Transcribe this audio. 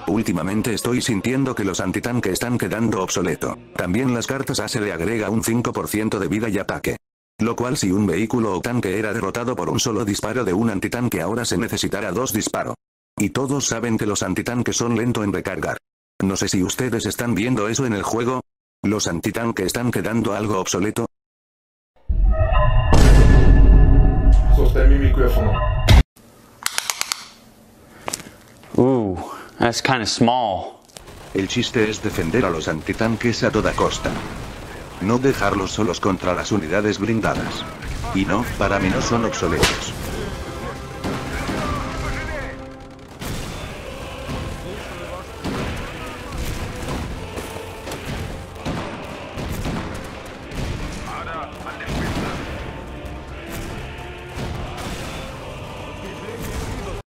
Últimamente estoy sintiendo que los antitanque están quedando obsoleto. También las cartas A se le agrega un 5% de vida y ataque. Lo cual si un vehículo o tanque era derrotado por un solo disparo de un antitanque ahora se necesitará 2 disparos. Y todos saben que los antitanques son lentos en recargar. No sé si ustedes están viendo eso en el juego. ¿Los antitanques están quedando algo obsoleto? Sostén mi micrófono. That's kind of small. El chiste es defender a los antitanques a toda costa. No dejarlos solos contra las unidades blindadas. Y no, para mí no son obsoletos.